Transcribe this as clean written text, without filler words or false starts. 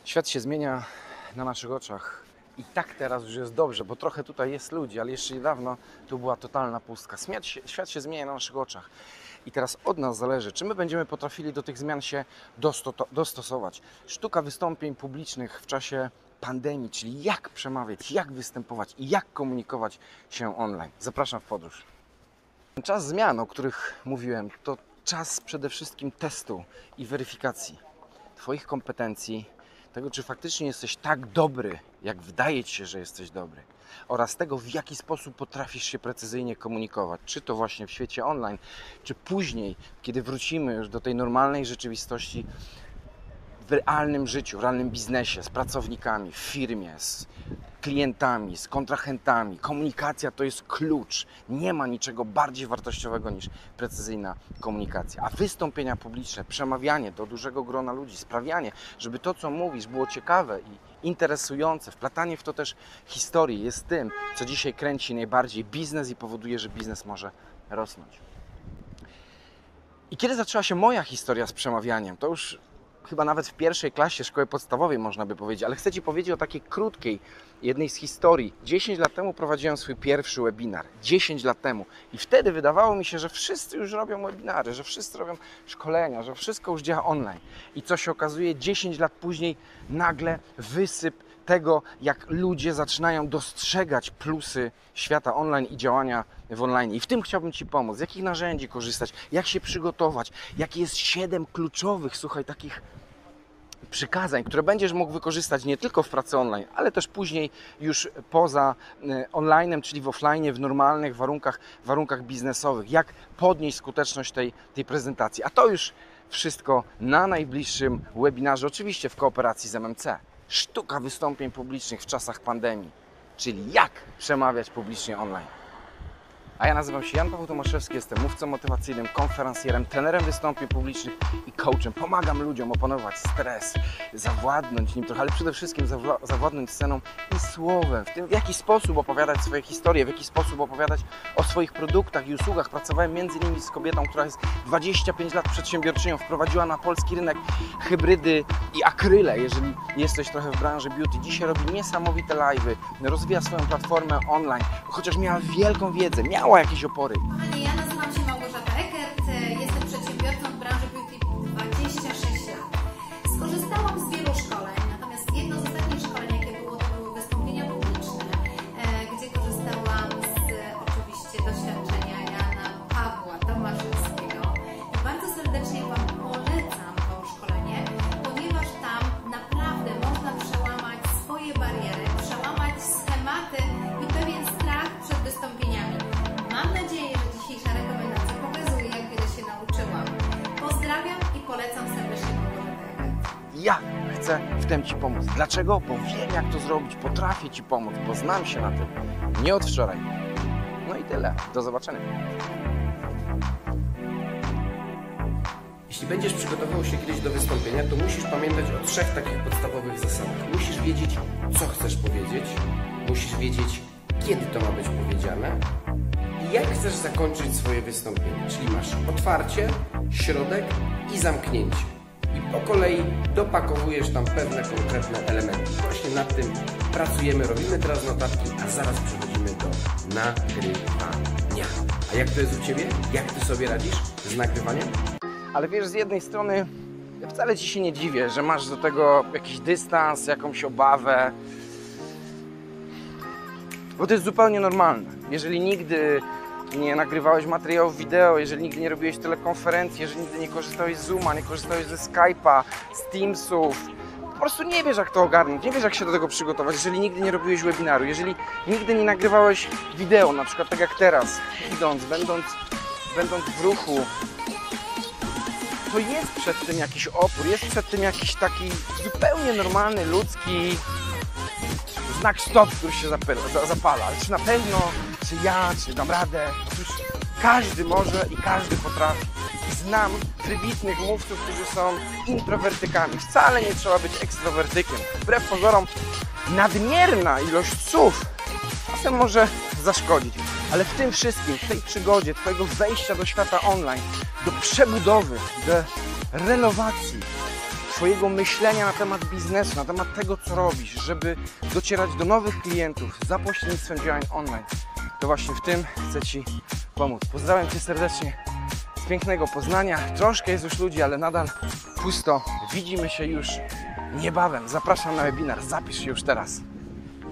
Świat się zmienia na naszych oczach i tak teraz już jest dobrze, bo trochę tutaj jest ludzi, ale jeszcze niedawno tu była totalna pustka. Świat się zmienia na naszych oczach i teraz od nas zależy, czy my będziemy potrafili do tych zmian się dostosować. Sztuka wystąpień publicznych w czasie pandemii, czyli jak przemawiać, jak występować i jak komunikować się online. Zapraszam w podróż. Czas zmian, o których mówiłem, to czas przede wszystkim testu i weryfikacji Twoich kompetencji, tego, czy faktycznie jesteś tak dobry, jak wydaje Ci się, że jesteś dobry, oraz tego, w jaki sposób potrafisz się precyzyjnie komunikować, czy to właśnie w świecie online, czy później, kiedy wrócimy już do tej normalnej rzeczywistości w realnym życiu, w realnym biznesie, z pracownikami, w firmie, z klientami, z kontrahentami. Komunikacja to jest klucz. Nie ma niczego bardziej wartościowego niż precyzyjna komunikacja. A wystąpienia publiczne, przemawianie do dużego grona ludzi, sprawianie, żeby to, co mówisz, było ciekawe i interesujące, wplatanie w to też historii jest tym, co dzisiaj kręci najbardziej biznes i powoduje, że biznes może rosnąć. I kiedy zaczęła się moja historia z przemawianiem, to już chyba nawet w pierwszej klasie szkoły podstawowej można by powiedzieć, ale chcę Ci powiedzieć o takiej krótkiej, jednej z historii. 10 lat temu prowadziłem swój pierwszy webinar. 10 lat temu. I wtedy wydawało mi się, że wszyscy już robią webinary, że wszyscy robią szkolenia, że wszystko już działa online. I co się okazuje, 10 lat później nagle wysyp tego, jak ludzie zaczynają dostrzegać plusy świata online i działania w online. I w tym chciałbym Ci pomóc. Z jakich narzędzi korzystać, jak się przygotować, jakie jest 7 kluczowych, słuchaj, takich przykazań, które będziesz mógł wykorzystać nie tylko w pracy online, ale też później już poza online'em, czyli w offline, w normalnych warunkach biznesowych. Jak podnieść skuteczność tej prezentacji. A to już wszystko na najbliższym webinarze, oczywiście w kooperacji z MMC. Sztuka wystąpień publicznych w czasach pandemii, czyli jak przemawiać publicznie online. A ja nazywam się Jan Paweł Tomaszewski, jestem mówcą motywacyjnym, konferencjerem, trenerem wystąpień publicznych i coachem. Pomagam ludziom opanować stres, zawładnąć nim trochę, ale przede wszystkim zawładnąć sceną i słowem. W tym, w jaki sposób opowiadać swoje historie, w jaki sposób opowiadać o swoich produktach i usługach. Pracowałem m.in. z kobietą, która jest 25 lat przedsiębiorczynią, wprowadziła na polski rynek hybrydy i akryle, jeżeli jesteś trochę w branży beauty. Dzisiaj robi niesamowite live'y, rozwija swoją platformę online, chociaż miała wielką wiedzę, miała jakieś opory. Kochani, ja nazywam się Małgorzata Eckert, jestem przedsiębiorcą w branży beauty 26 lat. Skorzystałam z wielu szkoleń, natomiast jedno z ostatnich szkoleń, jakie było, to były wystąpienia publiczne, gdzie korzystałam z oczywiście doświadczenia Jana Pawła Tomaszewskiego. I bardzo serdecznie Wam polecam to szkolenie, ponieważ tam naprawdę można przełamać swoje bariery, przełamać schematy i pewien strach przed wystąpieniami. Mam nadzieję, że dzisiejsza rekomendacja pokazuje, jak wiele się nauczyłam. Pozdrawiam i polecam serdecznie Małgorzatę Eckert. Ja chcę w tym Ci pomóc. Dlaczego? Bo wiem, jak to zrobić, potrafię Ci pomóc, bo znam się na tym. Nie od wczoraj. No i tyle. Do zobaczenia. Jeśli będziesz przygotowywał się kiedyś do wystąpienia, to musisz pamiętać o 3 takich podstawowych zasadach. Musisz wiedzieć, co chcesz powiedzieć, musisz wiedzieć, kiedy to ma być powiedziane i jak chcesz zakończyć swoje wystąpienie. Czyli masz otwarcie, środek i zamknięcie. I po kolei dopakowujesz tam pewne konkretne elementy. Właśnie nad tym pracujemy, robimy teraz notatki, a zaraz przechodzimy do nagrywania. A jak to jest u Ciebie? Jak Ty sobie radzisz z nagrywaniem? Ale wiesz, z jednej strony ja wcale Ci się nie dziwię, że masz do tego jakiś dystans, jakąś obawę. Bo to jest zupełnie normalne. Jeżeli nigdy nie nagrywałeś materiałów wideo, jeżeli nigdy nie robiłeś telekonferencji, jeżeli nigdy nie korzystałeś z Zooma, nie korzystałeś ze Skype'a, z Teamsów, po prostu nie wiesz, jak to ogarnąć, nie wiesz, jak się do tego przygotować, jeżeli nigdy nie robiłeś webinaru, jeżeli nigdy nie nagrywałeś wideo, na przykład tak jak teraz, idąc, będąc w ruchu, to jest przed tym jakiś opór, jest przed tym jakiś taki zupełnie normalny, ludzki znak stop, który się zapala. Ale czy na pewno, czy ja, czy dam radę? Otóż każdy może i każdy potrafi. Znam wybitnych mówców, którzy są introwertykami. Wcale nie trzeba być ekstrowertykiem. Wbrew pozorom, nadmierna ilość słów czasem może zaszkodzić. Ale w tym wszystkim, w tej przygodzie Twojego wejścia do świata online, do przebudowy, do renowacji Twojego myślenia na temat biznesu, na temat tego, co robisz, żeby docierać do nowych klientów za pośrednictwem działań online, to właśnie w tym chcę Ci pomóc. Pozdrawiam Cię serdecznie z pięknego Poznania. Troszkę jest już ludzi, ale nadal pusto. Widzimy się już niebawem. Zapraszam na webinar. Zapisz się już teraz.